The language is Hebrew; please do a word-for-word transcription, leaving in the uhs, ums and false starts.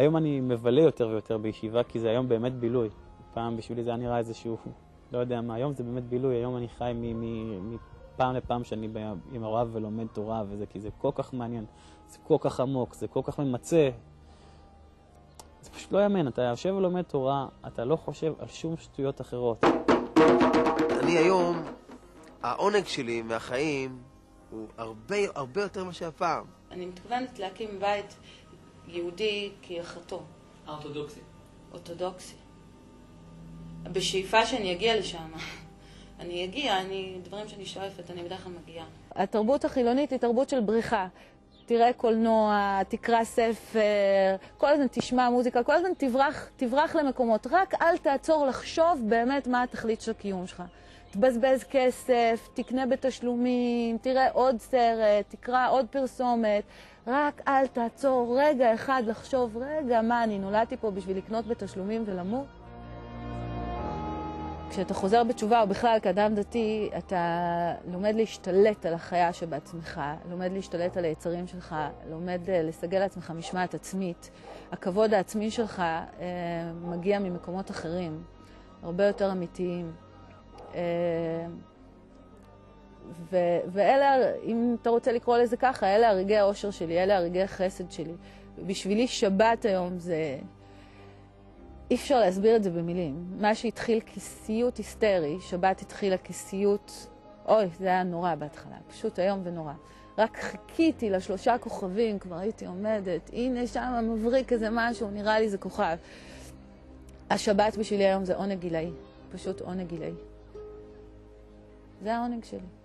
היום אני מבלה יותר ויותר בישיבה, כי זה היום באמת בילוי. פעם בשבילי זה היה נראה איזשהו, לא יודע מה, היום זה באמת בילוי, היום אני חי מפעם לפעם שאני עם הרב ולומד תורה וזה, כי זה כל כך מעניין, זה כל כך עמוק, זה כל כך ממצא. זה פשוט לא יאמן, אתה יושב ולומד תורה, אתה לא חושב על שום שטויות אחרות. אני היום, העונג שלי מהחיים הוא הרבה, הרבה יותר מה שהפעם. אני מתכוונת להקים בית יהודי כהלכתו. אורתודוקסי. אורתודוקסי. בשאיפה שאני אגיע לשם. אני אגיע, אני, דברים שאני שואפת, אני בדרך כלל מגיעה. התרבות החילונית היא תרבות של בריחה. תראה קולנוע, תקרא ספר, כל הזמן תשמע מוזיקה, כל הזמן תברח, תברח למקומות. רק אל תעצור לחשוב באמת מה התכלית של הקיום שלך. תבזבז כסף, תקנה בתשלומים, תראה עוד סרט, תקרא עוד פרסומת. רק אל תעצור רגע אחד לחשוב, רגע, מה, אני נולדתי פה בשביל לקנות בתשלומים ולמות? כשאתה חוזר בתשובה, או בכלל כאדם דתי, אתה לומד להשתלט על החיה שבעצמך, לומד להשתלט על היצרים שלך, לומד לסגל לעצמך משמעת עצמית. הכבוד העצמי שלך אה, מגיע ממקומות אחרים, הרבה יותר אמיתיים. אה, ו- ואלה, אם אתה רוצה לקרוא לזה ככה, אלה הרגעי האושר שלי, אלה הרגעי החסד שלי. בשבילי שבת היום זה... אי אפשר להסביר את זה במילים. מה שהתחיל כסיוט היסטרי, שבת התחילה כסיוט... אוי, זה היה נורא בהתחלה, פשוט היום ונורא. רק חיכיתי לשלושה כוכבים, כבר הייתי עומדת, הנה שם מבריק איזה משהו, נראה לי זה כוכב. השבת בשבילי היום זה עונג גילאי, פשוט עונג גילאי. זה העונג שלי.